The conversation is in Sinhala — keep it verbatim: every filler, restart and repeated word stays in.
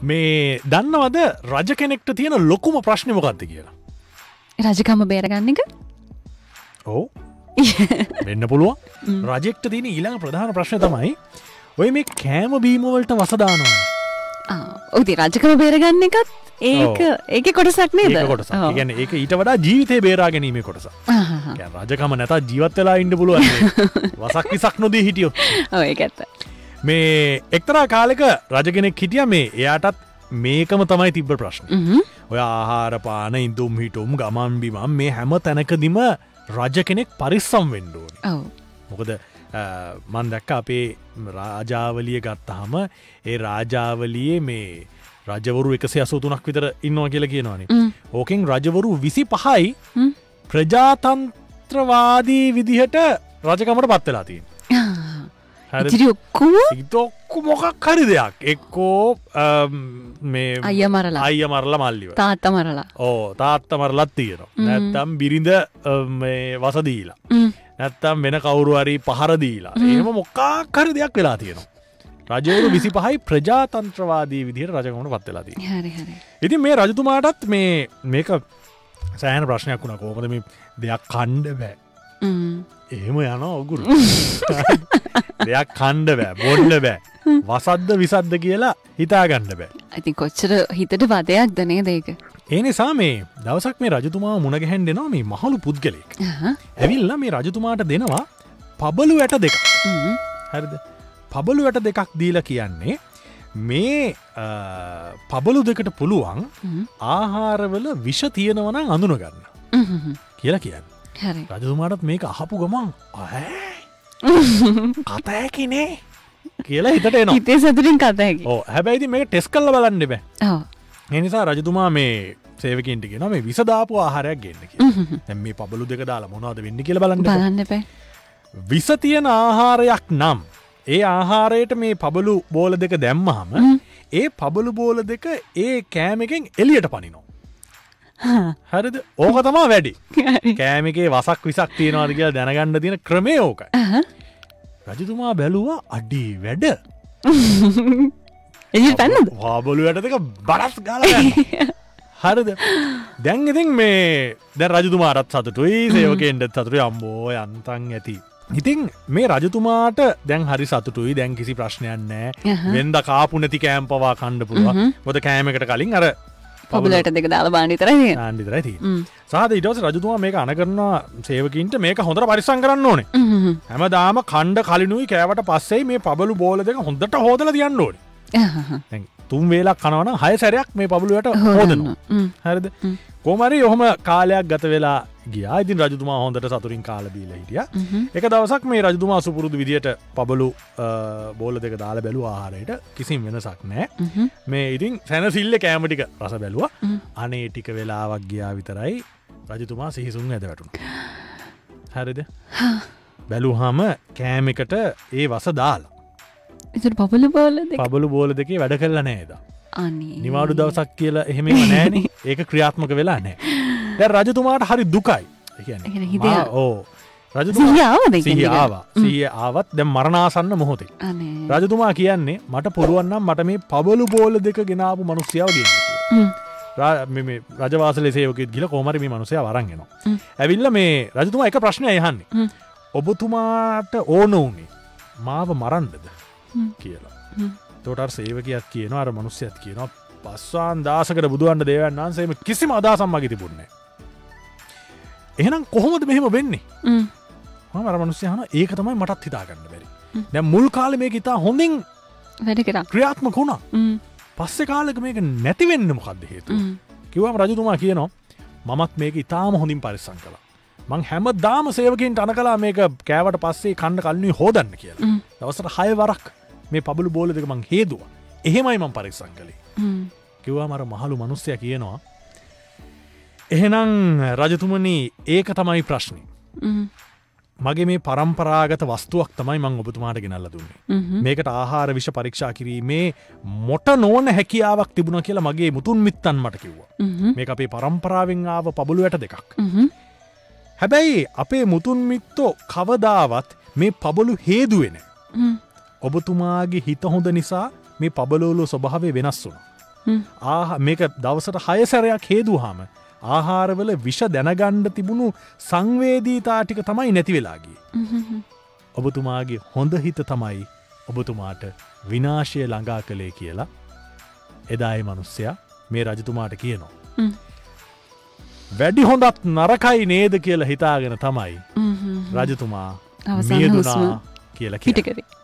මේ දන්නවද රජ කෙනෙක්ට තියෙන ලොකුම ප්‍රශ්නේ මොකක්ද කියලා? රජකම බේරගන්න එක? ඔව්. වෙන්න පුළුවන්. රජෙක්ට තියෙන ඊළඟ ප්‍රධාන ප්‍රශ්නේ තමයි ඔය මේ කෑම බීම වලට වස දානවා. ආ ඔව් ඉතින් රජකම බේරගන්න එකත් ඒක ඒකේ කොටසක් නේද? ඒක කොටසක්. ඒ කියන්නේ ඒක ඊට වඩා ජීවිතේ බේරා ගැනීමේ කොටසක්. ආහ්. කියන්නේ රජකම නැතත් ජීවත් වෙලා ඉන්න පුළුවන්. වසක් විසක් නොදී හිටියොත්. ඔව් ඒක ඇත්ත. මේ එක්තරා කාලෙක රජ කෙනෙක් හිටියා මේ එයාටත් මේකම තමයි තිබ්බ ප්‍රශ්නේ. ඔය ආහාර පාන ඉඳුම් හිටුම් ගමන් බිමන් මේ හැම තැනකදීම රජ කෙනෙක් පරිස්සම් වෙන්න ඕනේ. ඔව්. මොකද මම දැක්ක අපේ රාජාවලිය ගත්තාම ඒ රාජාවලියේ මේ රජවරු එකසිය අසූ තුනක් විතර ඉන්නවා කියලා කියනවානේ. ඕකෙන් රජවරු විසිපහයි ප්‍රජාතන්ත්‍රවාදී විදිහට රජකමට පත් වෙලා තියෙනවා. ඉතිරි ඔක්කොම ඉතොක්කු මොකක් හරි දෙයක් එක්කෝ මේ අයියා මරලා අයියා මරලා මල්ලිව තාත්තා මරලා ඕ තාත්තා මරලත් තියෙනවා. නැත්තම් බිරිඳ මේ වස දීලා නැත්තම් වෙන කවුරු හරි පහර දීලා එහෙම මොකක් හරි දෙයක් වෙලා තියෙනවා. රජවරු විසිපහයි ප්‍රජාතන්ත්‍රවාදී විදිහට රජකමට පත් වෙලා තියෙනවා. හරි හරි. ඉතින් මේ රජතුමාටත් මේ මේක සෑහෙන ප්‍රශ්නයක් වුණා. කොහොමද මේ දෙයක් කන්න බෑ. එහෙම යනවා ඔගුරු. දෙයක් කන්න බෑ බොන්න බෑ වසද්ද විසද්ද කියලා හිතාගන්න බෑ. ඉතින් කොච්චර හිතට වදයක්ද නේද ඒක? ඒ නිසා මේ දවසක් මේ රජතුමා මුණ ගැහෙන්න එනවා මේ මහලු පුද්ගලෙක්. ඇවිල්ලා මේ රජතුමාට දෙනවා පබළු ඇට දෙකක්. හරිද? පබළු ඇට දෙකක් දීලා කියන්නේ මේ පබළු දෙකට පුළුවන් ආහාරවල විෂ තියෙනවා නම් අඳුන ගන්න කියලා කියන්නේ. හරි. රජතුමාටත් මේක අහපු ගමන් ඈ කතෑකිනේ කියලා හිතට එනවා. හිතේ සතුටින් කතෑකි. ඔව් හැබැයි ඉතින් මේක ටෙස්ට් කරලා බලන්න බෑ. ඔව්. ඒ නිසා රජතුමා මේ සේවකයන්ට කියනවා මේ විස දාපු ආහාරයක් ගෙන්න කියලා. දැන් මේ පබළු දෙක දාලා මොනවද වෙන්නේ කියලා බලන්න බෑ. බලන්න බෑ. විස තියෙන ආහාරයක් නම් ඒ ආහාරයට මේ පබළු බෝල දෙක දැම්මහම ඒ පබළු බෝල දෙක ඒ කෑම එකෙන් එළියට පනිනවා. හරිද? ඕක තමයි වැඩි. කෑම එකේ වසක් විසක් තියනවාද කියලා දැනගන්න තියෙන ක්‍රමය ඕකයි. රජතුමා බැලුවා අඩි වැඩ. එළියට පැන්නද? පබළු ඇට දෙක බරස් ගාලා යනවා. හරිද? දැන් ඉතින් මේ දැන් රජතුමාටත් සතුටුයි සේවකයන්ටත් සතුටුයි අම්බෝ යන්තම් ඇති. ඉතින් මේ රජතුමාට දැන් හරි සතුටුයි දැන් කිසි ප්‍රශ්නයක් නැහැ. වෙන්ද කාපු නැති කෑම පවා කන්න පුළුවන්. මොකද කෑමකට කලින් අර පබළු ඇට දෙක දාලා බාන්න විතරයි තියෙන්නේ. දාන්න විතරයි තියෙන්නේ. සාද ඊට පස්සේ රජතුමා මේක අන කරනවා සේවකීන්ට මේක හොඳට පරිස්සම් කරන්න ඕනේ. හැමදාම කණ්ඩ කලිනුයි කෑවට පස්සේ මේ පබළු බෝල දෙක හොඳට හොදලා තියන්න ඕනේ. දැන් තුන් වේලක් කනවා නම් හය සැරයක් මේ පබළු ඇට හොදනවා. හරිද? කොහොම හරි ඔහම කාලයක් ගත වෙලා ගියා. ඉතින් රජතුමා හොඳට සතුටින් කාලා බීලා හිටියා. එක දවසක් මේ රජතුමා සුපුරුදු විදියට පබළු බෝල දෙක දාලා බැලුවා ආහාරයට කිසිම වෙනසක් නැහැ. මේ ඉතින් සැනසille කෑම ටික රස බැලුවා. අනේ ටික වෙලාවක් ගියා විතරයි රජතුමා සිහිසුන් ඇද වැටුණා. හරිද? බැලුවාම කෑම එකට ඒ වස දාලා. ඒතර පබළු බෝල දෙක පබළු බෝල දෙකේ වැඩ කළා නේද? අනේ. නිවාඩු දවසක් කියලා එහෙම නෑනේ. ඒක ක්‍රියාත්මක වෙලා නැහැ. දැන් රජතුමාට හරි දුකයි. ඒ කියන්නේ ඔව්. රජතුමා සිහිය ආවද? සිහිය ආවා. සිහිය ආවත් දැන් මරණාසන්න මොහොතේ. අනේ. රජතුමා කියන්නේ මට පුළුවන් නම් මට මේ පබළු බෝල දෙක ගෙනාවු මිනිස්සයව ගේන්න කියලා. මේ මේ රජවාසලේ සේවකයෙක් ගිහලා කොහොම හරි මේ මිනිස්සයව අරන් එනවා. ඇවිල්ලා මේ රජතුමා එක ප්‍රශ්නයක් අහන්නේ. ඔබතුමාට ඕන උනේ මාව මරන්නද කියලා. එතකොට අර සේවකයාත් කියනවා අර මිනිස්සයාත් කියනවා පස්වාන් දාසකට බුදුන් දේවයන් වහන්සේ මේ කිසිම අදහසක් මගේ තිබුණේ නැහැ. එහෙනම් කොහොමද මෙහෙම වෙන්නේ? මම අර මිනිස්සයා අහනවා ඒක තමයි මටත් හිතා ගන්න බැරි. දැන් මුල් කාලේ මේක ඉතා හොඳින් වැඩ කරා. ක්‍රියාත්මක වුණා. පස්සේ කාලෙක මේක නැති වෙන්න මොකද්ද හේතුව? කිව්වම රජතුමා කියනවා මමත් මේක ඉතාම හොඳින් පරිස්සම් කළා. මං හැමදාම සේවකයන්ට අන කළා මේක කෑවට පස්සේ කන්න කල්නුයි හොදන්න කියලා. දවසට හය වරක් මේ පබළු බෝල දෙක මං හේදුවා. එහෙමයි මං පරිස්සම් කළේ. කිව්වම අර මහලු මිනිස්සයා කියනවා එහෙනම් රජතුමනි ඒක තමයි ප්‍රශ්නේ. මගේ මේ පරම්පරාගත වස්තුවක් තමයි මං ඔබතුමාට ගෙනල්ලා දුන්නේ. මේකට ආහාර විෂ පරීක්ෂා කිරීමේ මොට නොවන හැකියාවක් තිබුණා කියලා මගේ මුතුන් මිත්තන් මට කිව්වා. මේක අපේ පරම්පරාවෙන් ආව පබළු ඇට දෙකක්. හැබැයි අපේ මුතුන් මිත්තෝ කවදාවත් මේ පබළු හේදුවේ නැහැ. ඔබතුමාගේ හිත හොඳ නිසා මේ පබළවල ස්වභාවය වෙනස් වුණා. ආහ මේක දවසට හය සැරයක් හේදුව හාම ආහාරවල විෂ දැනගණ්ඩ තිබුණු සංවේදීතා ටික තමයි නැති වෙලාගේ. ඔබතුමාගේ හොඳ හිත තමයි ඔබතුමාට විනාශය ළඟා කළේ කියලා එදායි මනුස්සයා මේ රජතුමාට කියනවා. වැඩි හොඳත් නරකයි නේද කියලා හිතාගෙන තමයි රජතුමා මියදුනා කියලා පිටකරේ.